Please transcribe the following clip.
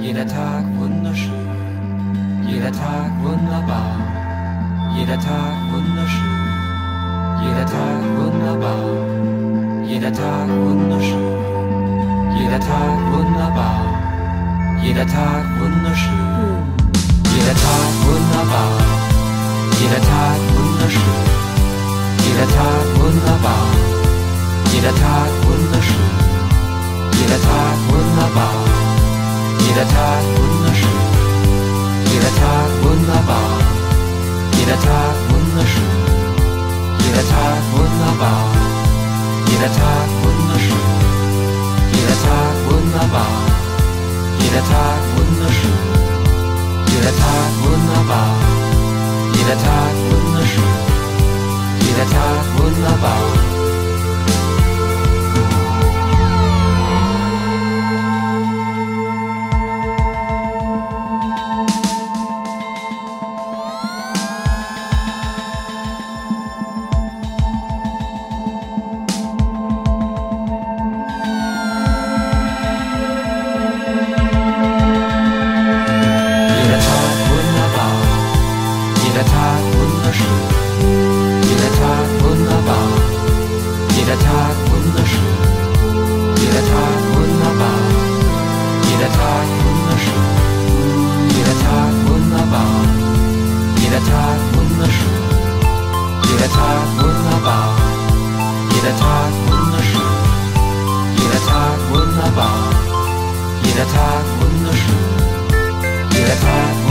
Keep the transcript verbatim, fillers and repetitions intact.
Jeder Tag wunderschön, jeder Tag wunderbar, jeder Tag wunderschön, jeder Tag wunderbar, jeder Tag wunderschön, jeder Tag wunderbar, jeder Tag wunderschön, jeder Tag wunderbar, jeder Tag wunderschön, jeder Tag wunderbar, jeder Tag wunderschön, jeder Tag wunderbar, jeder Tag wunderschön, jeder Tag wunderbar, jeder Tag wunderschön, jeder Tag wunderbar, jeder Tag wunderschön, jeder Tag wunderbar, jeder Tag wunderschön, jeder Tag wunderbar, jeder Tag wunderschön, jeder Tag wunderbar. Jeder Tag wunderschön, jeder Tag wunderbar, jeder Tag wunderschön, jeder Tag wunderbar, jeder Tag wunderschön, jeder Tag wunderbar, jeder Tag wunderschön, jeder Tag wunderbar, jeder Tag wunderschön, jeder Tag wunderbar, jeder Tag wunderschön, jeder Tag